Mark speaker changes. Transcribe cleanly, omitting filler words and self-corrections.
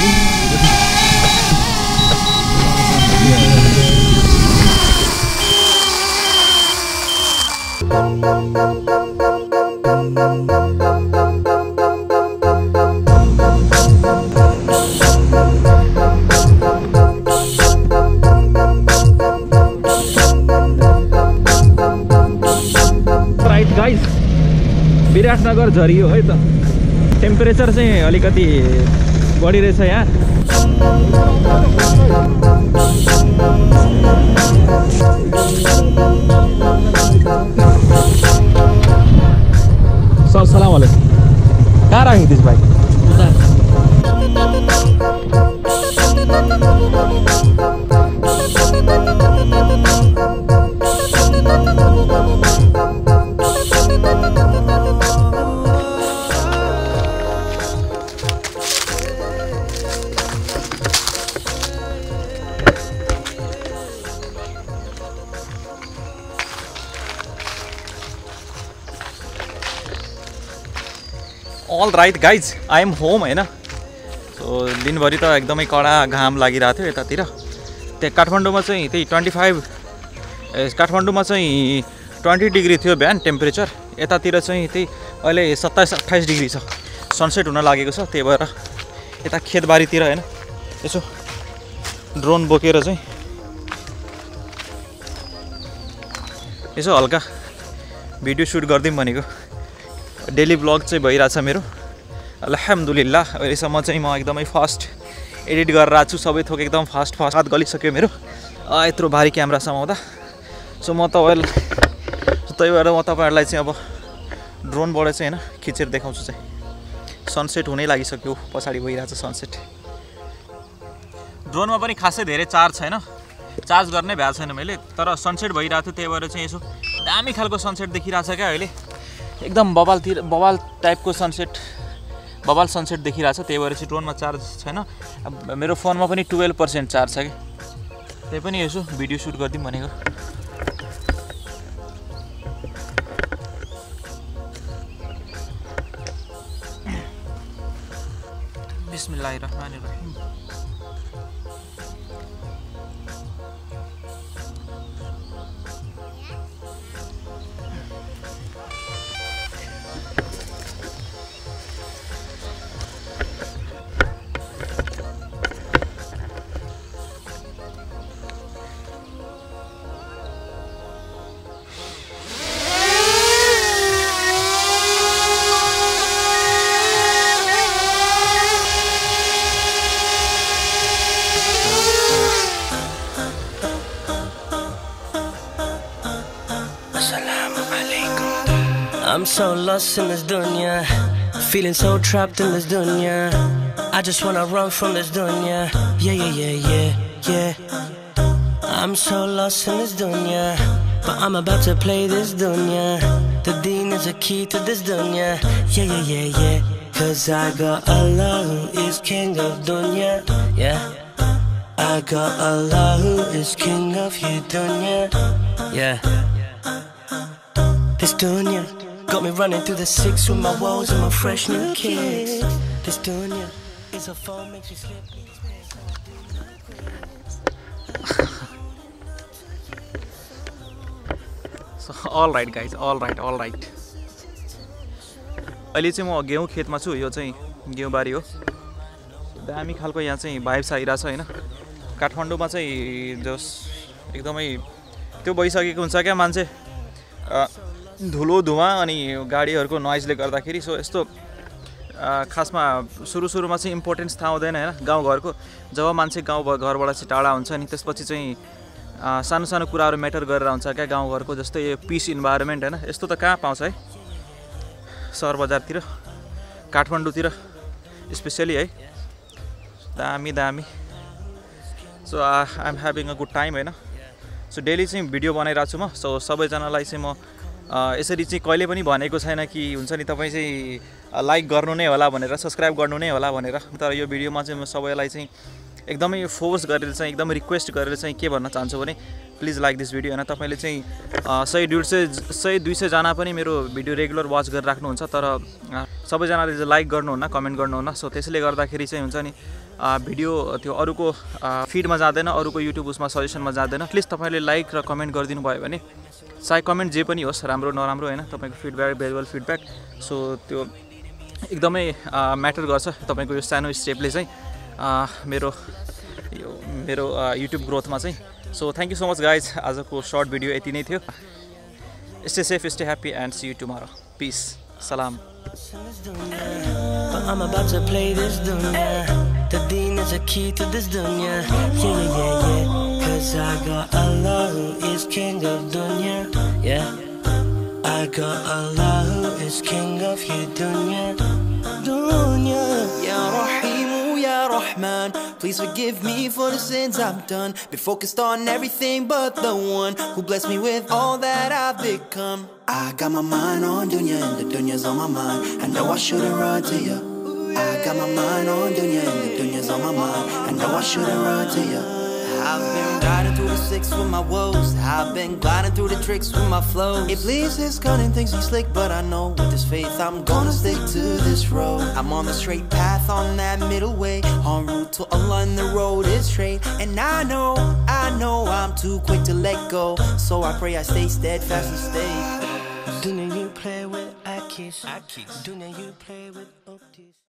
Speaker 1: Right guys, Biratnagar झरियो है त। Temperature चाहिँ अलिकति बढी रहेछ यहाँ। सलाम अलैकुम। कहाँ राखेको थिइस् भाइ? All right guys, I am home हैन। सो दिनभरि त एकदमै कडा घाम लागिरहेको थियो यतातिर। त्यहाँ काठमाडौँमा चाहिँ त्यही काठमाडौँमा चाहिँ 20 डिग्री थियो बिहान टेम्परेचर। यतातिर चाहिँ त्यही अहिले 27-28 डिग्री छ। सनसेट हुन लागेको छ, त्यही भएर यता खेतबारीतिर हैन यसो ड्रोन बोकेर चाहिँ यसो हल्का भिडियो सुट गरिदिउँ भनेको। डेली ब्लग चाहिँ भइरहेछ मेरो, अल्हम्दुलिल्लाह। अहिलेसम्म चाहिँ म एकदमै फास्ट एडिट गरेर आएको छु। सबै थोक एकदम फास्ट गलिसक्यो मेरो यत्रो भारी क्यामेरा समाउँदा। सो म त्यही भएर म तपाईँहरूलाई चाहिँ अब ड्रोनबाट चाहिँ हैन खिचेर देखाउँछु चाहिँ। सनसेट हुनै लागिसक्यो, पछाडि भइरहेछ सनसेट। ड्रोनमा पनि खासै धेरै चार्ज छैन, चार्ज गर्ने भ्याएको छैन मैले। तर सनसेट भइरहेको थियो, त्यही भएर चाहिँ यसो दामी खालको सनसेट देखिरहेछ क्या अहिले। एकदम बवाल टाइपको सनसेट, बवाल सनसेट देखिरहेछ। त्यही भएर चाहिँ ड्रोनमा चार्ज छैन। मेरो फोनमा पनि 12% चार्ज छ कि, त्यही पनि यसो भिडियो सुट गरिदिउँ भनेको। बिस्मिल्लाहिर्रहमानिर्रहिम।
Speaker 2: I'm so lost in this dunya, feeling so trapped in this dunya. I just wanna run from this dunya. Yeah. I'm so lost in this dunya, but I'm about to play this dunya. The deen is a key to this dunya. Yeah. Cause I got Allah who is king of dunya. Yeah. I got Allah who is king of you dunya. Yeah. This dunya got me running through the six with my woes and my fresh new kicks. This dunya is a phone makes you slip.
Speaker 1: So all right guys, all right. अहिले चाहिँ म गेहूँ खेतमा छु। यो चाहिँ गेहूँ बारी हो। दामी खालको यहाँ चाहिँ भाइब्स आइरहेछ हैन। काठमाडौँमा चाहिँ जस एकदमै त्यो भइसकेको हुन्छ क्या मान्छे, धुलो धुवा अनि गाडीहरूको नोइजले गर्दाखेरि। सो यस्तो खासमा सुरुमा चाहिँ इम्पोर्टेन्स थाहा हुँदैन हैन गाउँघरको। जब मान्छे घरबाट चाहिँ टाढा हुन्छ अनि त्यसपछि चाहिँ सानो कुराहरू म्याटर गरेर हुन्छ क्या गाउँघरको। जस्तै यो पिस इन्भाइरोमेन्ट हैन, यस्तो त कहाँ पाउँछ है सहर बजारतिर, काठमाडौँतिर स्पेसली है। दामी। So I am having a good time हैन। सो डेली चाहिँ भिडियो बनाइरहेको छु म। सो सबैजनालाई चाहिँ म यसरी चाहिँ कहिले पनि भनेको छैन कि हुन्छ नि तपाईँ चाहिँ लाइक गर्नु नै होला भनेर, सब्सक्राइब गर्नु नै होला भनेर। तर यो भिडियोमा चाहिँ म सबैलाई चाहिँ एकदमै फोर्स गरेर चाहिँ एकदम रिक्वेस्ट गरेर चाहिँ के भन्न चाहन्छु भने प्लिज लाइक दिस भिडियो हैन तपाईले चाहिँ 100-200 जना पनि मेरो भिडियो रेगुलर वाच गरेर राख्नुहुन्छ तर सबैजनाले चाहिँ लाइक गर्नुहुन्न कमेन्ट गर्नुहुन्न सो त्यसले गर्दाखेरि चाहिँ हुन्छ नि भिडियो त्यो अरूको फिडमा जाँदैन अरूको युट्युब उसमा सजेसनमा जाँदैन प्लिज तपाईले लाइक र कमेन्ट गरिदिनु भयो भने चाहे कमेन्ट जे पनि होस् राम्रो नराम्रो हैन तपाईको फिडब्याक भेरिएबल फिडब्याक सो त्यो एकदमै म्याटर गर्छ तपाईको यो सानो स्टेपले चाहिँ मेरो युट्युब ग्रोथमा चाहिँ so thank you so much guys आजको सर्ट भिडियो यति नै थियो stay safe stay happy and see you tomorrow peace सलाम
Speaker 2: But I'm about to play this dunya. The deen is a key to this dunya. Yeah. Cause I got Allah who is king of dunya. Yeah. I got Allah who is king of you dunya. Dunya.
Speaker 3: Ya Rahim, Ya Rahman, please forgive me for the sins I've done. Been focused on everything but the one who blessed me with all that I've become. I got my mind on dunya and the dunya's on my mind. I know I shouldn't run to you. I got my mind on dunya and the dunya's on my mind. I know I shouldn't run to you. I've been riding through the six with my woes. I've been gliding through the tricks with my flows. Iblis is cunning, thinks he's slick, but I know with this faith I'm gonna stick to this road. I'm on the straight path, on that middle way, en route to Allah and the road is straight. And I know I'm too quick to let go, so I pray I stay steadfast and stay.
Speaker 2: Dunya you play with, I kiss. Dunya you play with, oh,